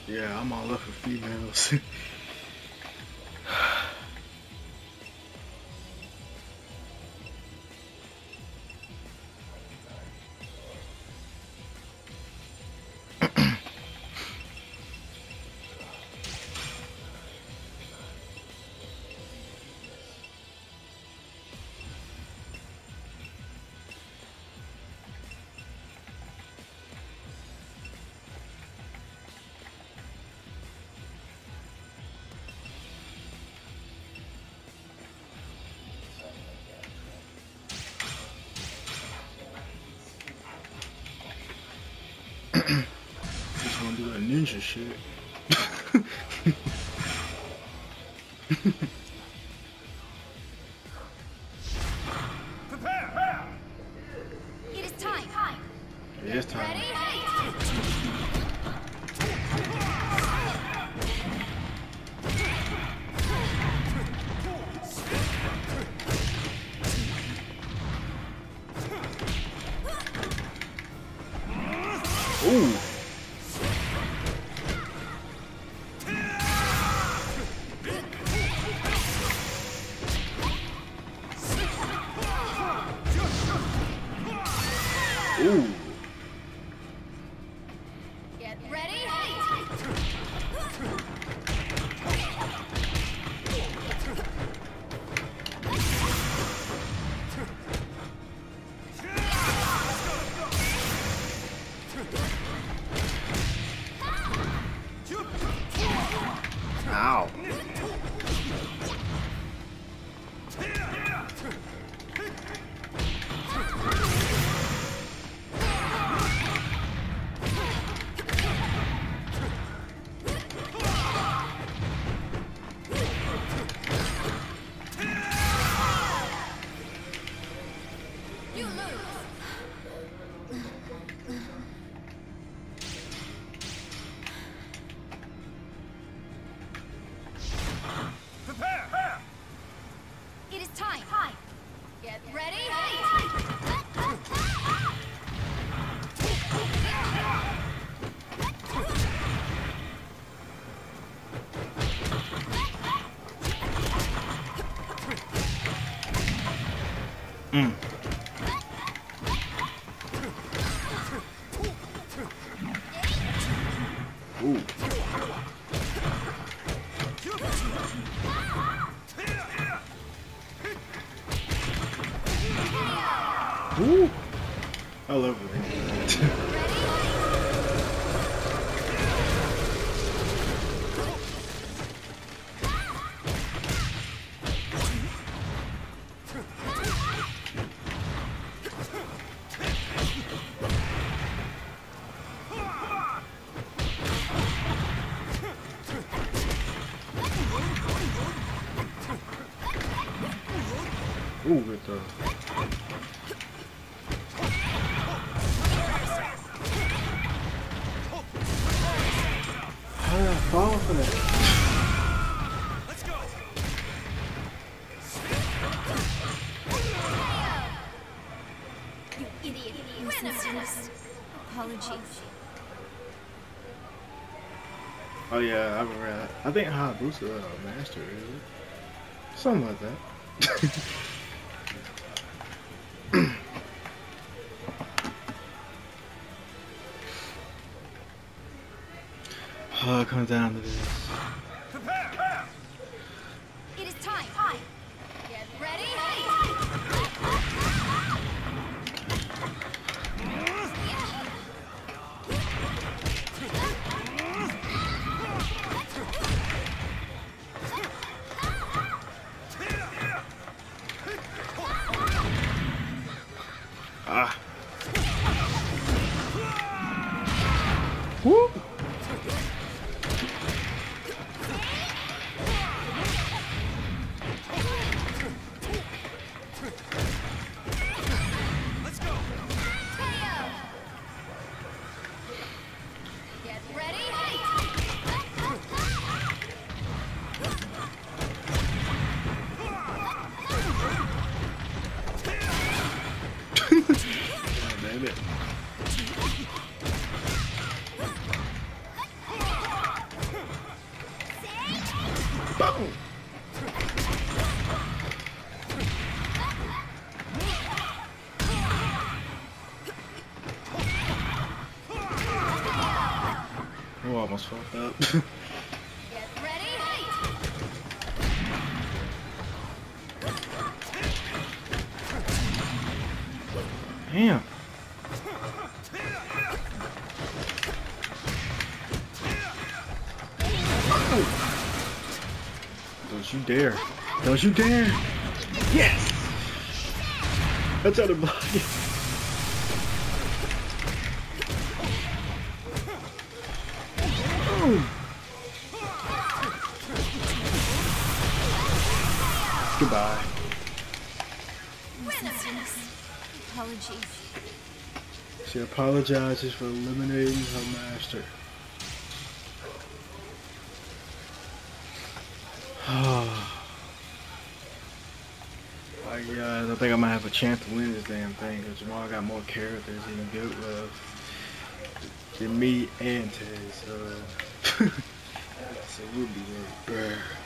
Yeah, I'm all up for females. Just wanna do that ninja shit. Prepare! It is time. It is time. Ready? Ooh. Ooh. Get ready? Ow. You lose. Prepare! It is time. Get ready? Mm. Ooh. Ooh. I love it. Ooh, good throw. How did I fall for that? Let's go. You idiot. Winner. Apologies. Oh yeah, I've read that. I think Hayabusa master is something like that. Oh, it comes down to this. Prepare! It is time. Get ready? Ah. Woo. Boom! Oh, I almost fucked up. Get ready, fight! Damn. Don't you dare. Don't you dare. Yes! That's out of body. Boom. Goodbye. Apologies. She apologizes for eliminating her master. I think I might have a chance to win this damn thing because Jamal got more characters he can get with than me and Tez. So we'll be right.